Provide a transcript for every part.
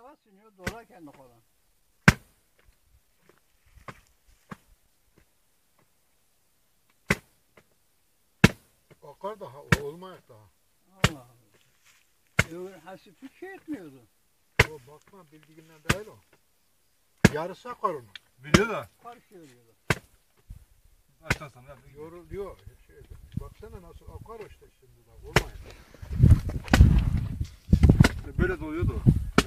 hava siniyor, dolar kendi kolan. Akar daha, olmayacak daha. Allah Allah. Öbür hasiplik şey etmiyordu. O bakma bildiğinden değil o. Yarısı akar onun. Biliyor da. Karışıyor diyordu. Başlarsan ya. Yoruluyor. Baksana nasıl akar işte şimdi bak, olmayacak. Böyle doluyordu.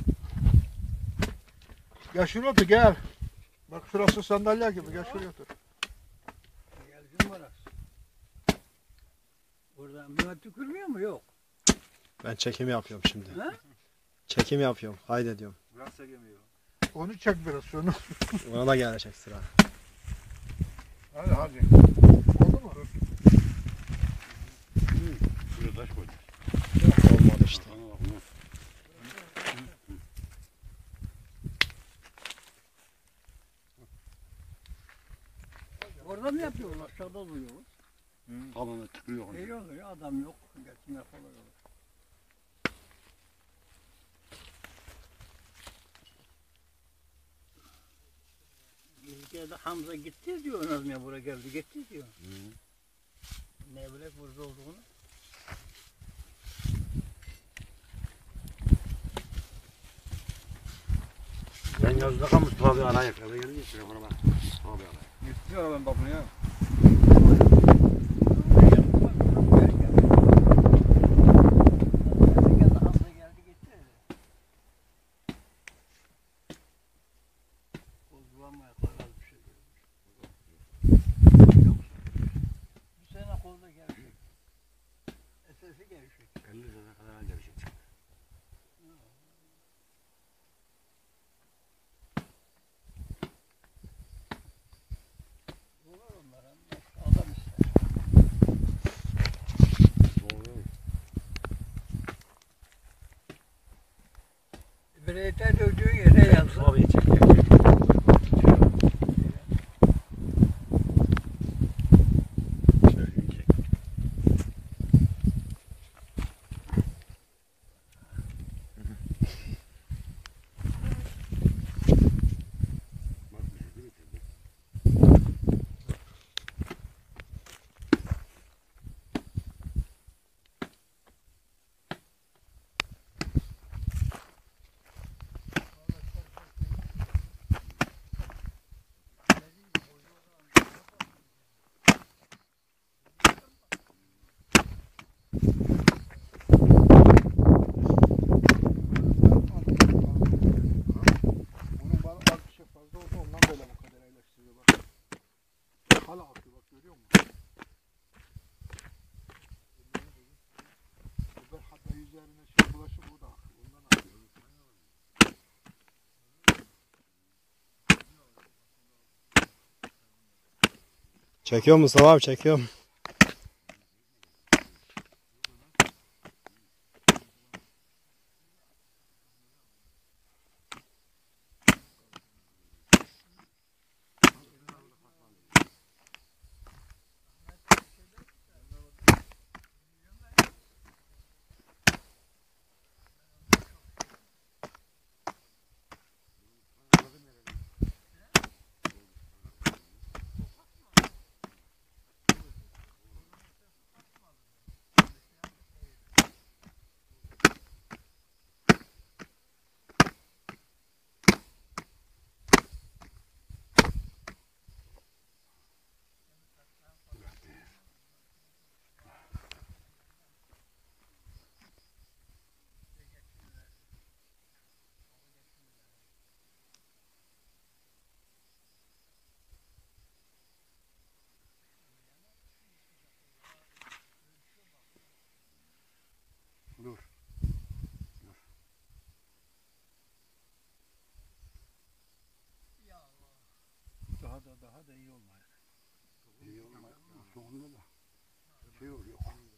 Gel şuraya otur gel. Bak şurası sandalye gibi, gel şuraya otur. Geldim burası. Burada Mehmet tükürmüyor mu? Yok. Ben çekim yapıyorum şimdi. He? Çekim yapıyorum. Kaydediyorum. Biraz çekemiyor. Onu çek biraz şunu. Ona da gelecek sıra. Hadi hadi. Oldu mu? Şuraya taş koy. Olmadı işte. Orada mı yapıyorlar? Aşağıda duyuyorlar. Tamamen tıkıyor. İyi oluyor, adam yok. Geçinler kolay olur. İlkede Hamza gitti diyor, Nazmiye buraya geldi, gitti diyor. Ne bilek burada olduğunu. Ben yazda kalmış abi arayıp eve gelince şuraya bana bak. Abi arayıp. Gitti ya ben bakın ya. Bu sene kolda gevşek. Esesi gevşek. 50 sene kadar anca bir şey çıktı. Olur onlar. Adam ister. Doğru. Bir ete dövdüğün yere yazdı. Abi çekti. Onun bana az bir şey fazla oldu, ondan böyle bu kadar eleştiriyor bak. Hala akıyor bak, görüyor musun? Bu da hatta üzerine şey bulaşıp bu da akıyor. Ondan akıyor. Çekiyor Mustafa abi, çekiyorum. Dur. Daha da iyi olmaya. İyi olmaz. Sonunda da şey oluyor.